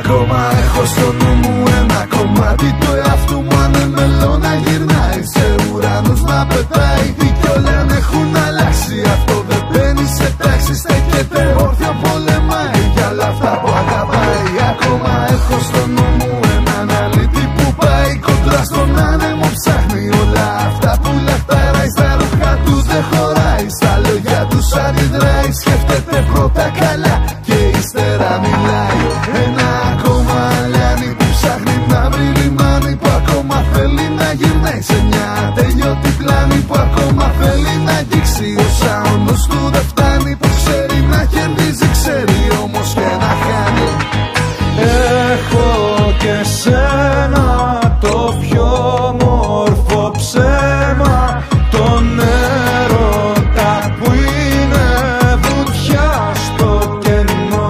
Ακόμα έχω στο νου μου ένα κομμάτι του εαυτού μου ανεμελό να γυρνάει, σε ουρανούς να πετάει. Τι κι όλα αν έχουν αλλάξει, αυτό δεν μπαίνει σε τάξη. Στέκεται όρθιο, πολεμάει για όλα αυτά που αγαπάει. Ακόμα έχω στο νου μου έναν αλήτη που πάει κοντρά στον άνεμο, ψάχνει όλα αυτά που λαχταράει. Στα ρούχα του δεν χωράει, στα λόγια τους αντιδράει. Σκέφτεται πρώτα καλά και ύστερα μιλάει. Ένα ακόμα λιάνι που ψάχνει να βρει λιμάνι, που ακόμα θέλει να γυρνάει σε μια ατέλειωτη πλάνη, που ακόμα θέλει να αγγίξει όσα ο νους του δεν φτάνει. Που ξέρει να κερδίζει, ξέρει όμως και να χάνει. Έχω και σένα το πιο όμορφο ψέμα, τον έρωτα που είναι βουτιά στο κενό.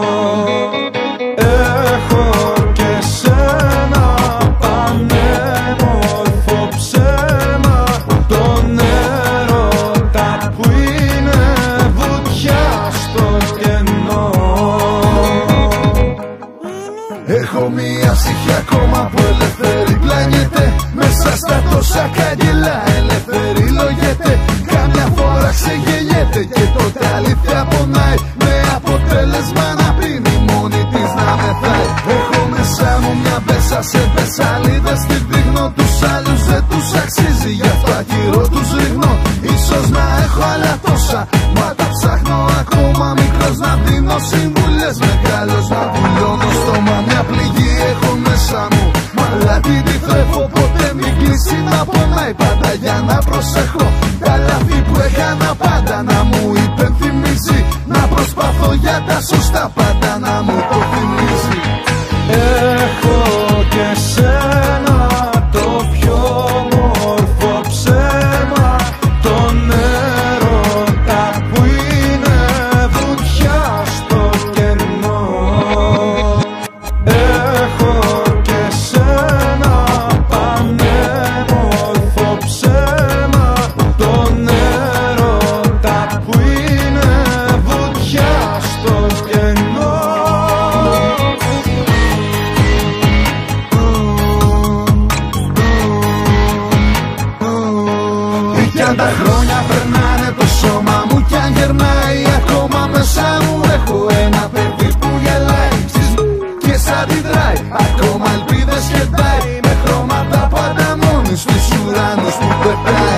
Έχω και σένα πανέμορφο ψέμα, τον έρωτα που είναι βουτιά στο κενό. Έχω μία ψυχή ακόμα που ελεύθερη πλάνιεται μέσα στα τόσα καγγελά, ελεύθερη λογέται. Κάμια φορά ξεγελιέται και τότε αλήθεια πονάει, με αποτέλεσμα να πίνει μόνη της να μεθάει. Έχω μέσα μου μια μπέσα σε μπεσαλίδες, τη δείχνω τους άλλους δεν τους αξίζει, γι' αυτό ακυρώ τους ρίχνω. Ίσως να έχω άλλα τόσα, μα τα ψάχνω ακόμα μικρός να δίνω συμβουλές, μεγάλος να βουλώνω στόμα. Μια πληγή έχω μέσα μου, μ' την τη θρέφω, ποτέ μην κλείσει να πονάει πάντα για να προσέχω. Τα λάθη που έκανα πάντα να μου υπενθυμίζει, να προσπαθώ για τα σωστά πάντα να μου το θυμίζει. Έχω και σένα το πιο όμορφο ψέμα, τον έρωτα που είναι βουτιά στο κενό. Έχω και σένα πανέμορφο ψέμα, τον έρωτα που είναι βουτιά στο κενό. Κι αν τα χρόνια περνάνε το σώμα μου κι αν γερνάει, ακόμα μέσα μου έχω ένα παιδί που γελάει και σ' αντιδράει. Ακόμα ελπίδες χεντάει με χρώματα πάντα μόνοι στους ουρανούς που πετάει.